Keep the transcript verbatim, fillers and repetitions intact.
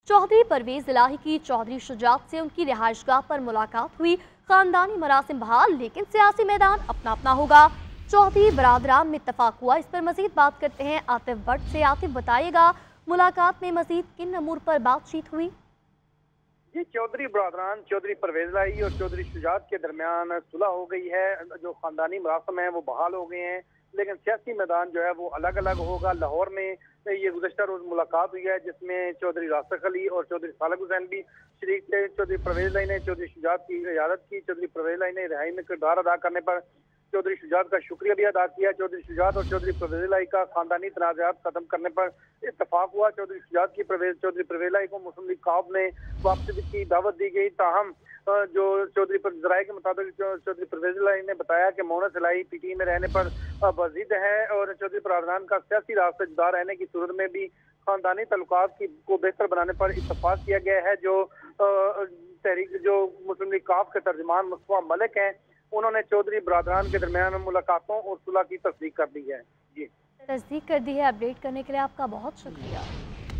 चौधरी परवेज इलाही की चौधरी शुजात से उनकी रिहाइशगाह पर मुलाकात हुई। खानदानी मरासिम बहाल, लेकिन सियासी मैदान अपना अपना होगा। चौधरी बरादरान में इत्तफाक हुआ। इस पर मजीद बात करते हैं आतिफ भट्ट से। आतिफ, बताइएगा मुलाकात में मजीद किन अमूर पर बातचीत हुई? जी, चौधरी बरादरान, चौधरी परवेज इलाही और चौधरी शुजात के दरमियान सुलह हो गई है। जो खानदानी मरासम है वो बहाल हो गए हैं, लेकिन सियासी मैदान जो है वो अलग अलग होगा। लाहौर में ये गुज़श्ता रोज मुलाकात हुई है, जिसमें चौधरी राशिक अली और चौधरी सालक हुसैन भी शरीक थे। चौधरी परवेज इलाही ने चौधरी शुजात की इजाजत की। चौधरी परवेज इलाही ने रिहाई में किरदार अदा करने पर चौधरी शुजात का शुक्रिया भी अदा किया। चौधरी शुजात और चौधरी परवेज इलाही का खानदानी तनाज़ात खत्म करने पर इत्तफाक हुआ। चौधरी शुजात की परवेज चौधरी परवेज इलाही को मुस्लिम लीग काफ में वापसी की दावत दी गई। ताहम जो चौधरी जराये के मुताबिक चौधरी परवेज इलाही ने बताया कि मोहनस इलाही पीटी में रहने पर बजिद है और चौधरी बरादरान का सियासी रास्ते जुदा रहने की सूरत में भी खानदानी तल्लुकात की को बेहतर बनाने पर इत्तफाक किया गया है। जो तहरीक जो मुस्लिम लीग काफ के तर्जुमान मुस्तफा मलिक हैं, उन्होंने चौधरी बरादरान के दरमियान मुलाकातों और सुलह की तस्दीक कर दी है। जी, तस्दीक कर दी है। अपडेट करने के लिए आपका बहुत शुक्रिया।